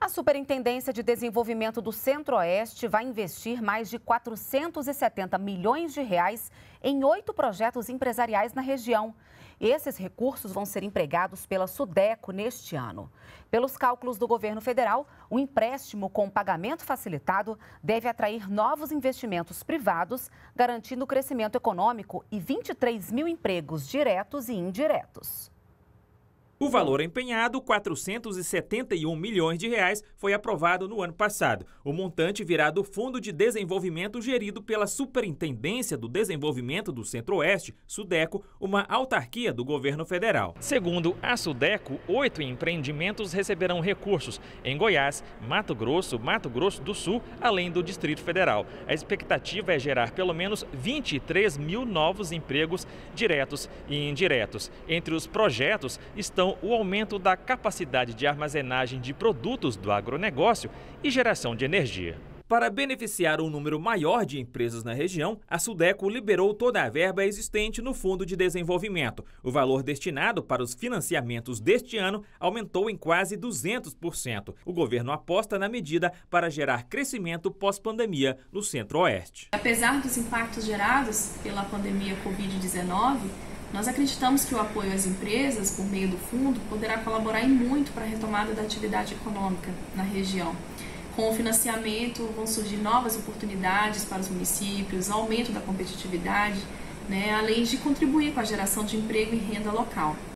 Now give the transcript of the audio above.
A Superintendência de Desenvolvimento do Centro-Oeste vai investir mais de 470 milhões de reais em 8 projetos empresariais na região. Esses recursos vão ser empregados pela Sudeco neste ano. Pelos cálculos do governo federal, o empréstimo com pagamento facilitado deve atrair novos investimentos privados, garantindo crescimento econômico e 23 mil empregos diretos e indiretos. O valor empenhado, 471 milhões de reais, foi aprovado no ano passado. O montante virá do Fundo de Desenvolvimento gerido pela Superintendência do Desenvolvimento do Centro-Oeste, Sudeco, uma autarquia do governo federal. Segundo a Sudeco, 8 empreendimentos receberão recursos em Goiás, Mato Grosso do Sul, além do Distrito Federal. A expectativa é gerar pelo menos 23 mil novos empregos diretos e indiretos. Entre os projetos estão o aumento da capacidade de armazenagem de produtos do agronegócio e geração de energia. Para beneficiar um número maior de empresas na região, a Sudeco liberou toda a verba existente no Fundo de Desenvolvimento. O valor destinado para os financiamentos deste ano aumentou em quase 200%. O governo aposta na medida para gerar crescimento pós-pandemia no Centro-Oeste. Apesar dos impactos gerados pela pandemia Covid-19, nós acreditamos que o apoio às empresas, por meio do fundo, poderá colaborar em muito para a retomada da atividade econômica na região. Com o financiamento vão surgir novas oportunidades para os municípios, aumento da competitividade, além de contribuir com a geração de emprego e renda local.